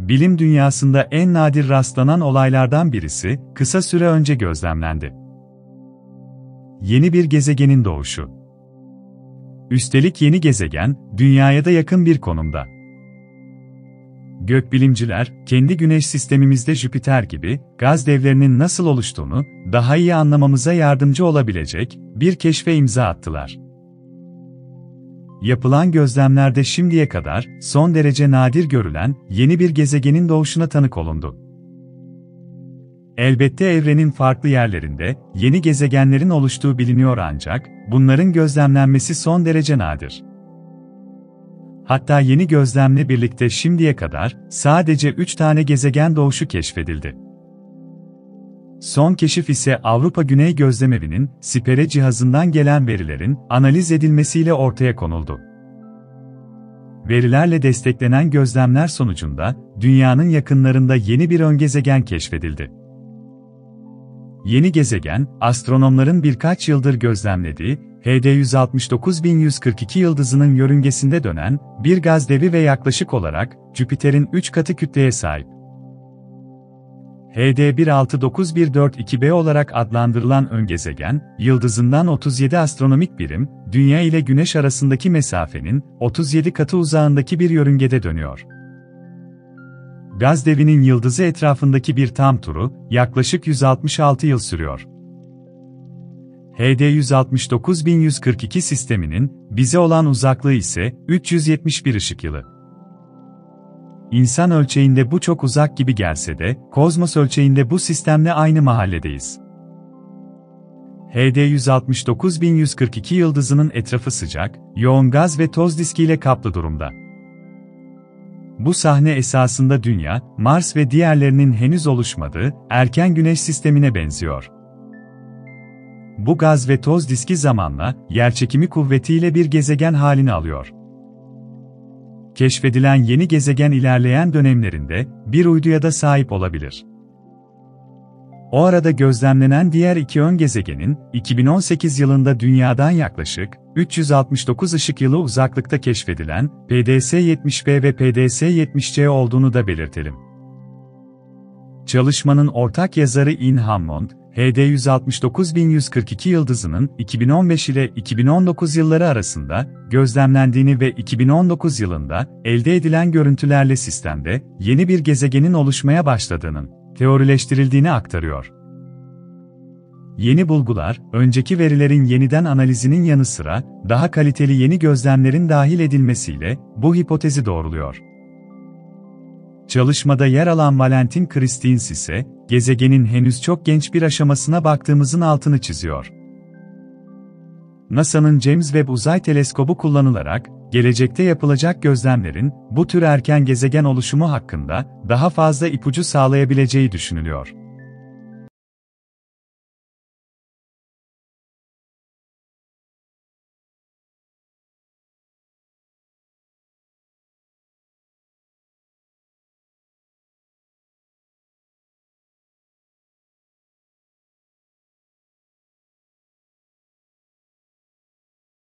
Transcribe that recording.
bilim dünyasında en nadir rastlanan olaylardan birisi, kısa süre önce gözlemlendi. Yeni bir gezegenin doğuşu. Üstelik yeni gezegen, Dünya'ya da yakın bir konumda. Gökbilimciler, kendi Güneş sistemimizde Jüpiter gibi gaz devlerinin nasıl oluştuğunu daha iyi anlamamıza yardımcı olabilecek bir keşfe imza attılar. Yapılan gözlemlerde şimdiye kadar son derece nadir görülen yeni bir gezegenin doğuşuna tanık olundu. Elbette evrenin farklı yerlerinde yeni gezegenlerin oluştuğu biliniyor ancak bunların gözlemlenmesi son derece nadir. Hatta yeni gözlemle birlikte şimdiye kadar sadece 3 tane gezegen doğuşu keşfedildi. Son keşif ise Avrupa Güney Gözlemevi'nin SPERE cihazından gelen verilerin analiz edilmesiyle ortaya konuldu. Verilerle desteklenen gözlemler sonucunda Dünya'nın yakınlarında yeni bir öngezegen keşfedildi. Yeni gezegen, astronomların birkaç yıldır gözlemlediği HD 169142 yıldızının yörüngesinde dönen bir gaz devi ve yaklaşık olarak Jüpiter'in 3 katı kütleye sahip. HD 169142b olarak adlandırılan öngezegen, yıldızından 37 astronomik birim, Dünya ile Güneş arasındaki mesafenin 37 katı uzağındaki bir yörüngede dönüyor. Gaz devinin yıldızı etrafındaki bir tam turu, yaklaşık 166 yıl sürüyor. HD 169142 sisteminin bize olan uzaklığı ise 371 ışık yılı. İnsan ölçeğinde bu çok uzak gibi gelse de, kozmos ölçeğinde bu sistemle aynı mahalledeyiz. HD 169142 yıldızının etrafı sıcak, yoğun gaz ve toz diskiyle kaplı durumda. Bu sahne esasında Dünya, Mars ve diğerlerinin henüz oluşmadığı erken Güneş sistemine benziyor. Bu gaz ve toz diski zamanla yerçekimi kuvvetiyle bir gezegen halini alıyor. Keşfedilen yeni gezegen ilerleyen dönemlerinde bir uyduya da sahip olabilir. O arada gözlemlenen diğer iki ön gezegenin 2018 yılında Dünya'dan yaklaşık 369 ışık yılı uzaklıkta keşfedilen PDS-70b ve PDS-70c olduğunu da belirtelim. Çalışmanın ortak yazarı Ian Hammond, HD 169142 yıldızının 2015 ile 2019 yılları arasında gözlemlendiğini ve 2019 yılında elde edilen görüntülerle sistemde yeni bir gezegenin oluşmaya başladığının teorileştirildiğini aktarıyor. Yeni bulgular, önceki verilerin yeniden analizinin yanı sıra daha kaliteli yeni gözlemlerin dahil edilmesiyle bu hipotezi doğruluyor. Çalışmada yer alan Valentin Christins ise, gezegenin henüz çok genç bir aşamasına baktığımızın altını çiziyor. NASA'nın James Webb Uzay Teleskobu kullanılarak, gelecekte yapılacak gözlemlerin, bu tür erken gezegen oluşumu hakkında daha fazla ipucu sağlayabileceği düşünülüyor.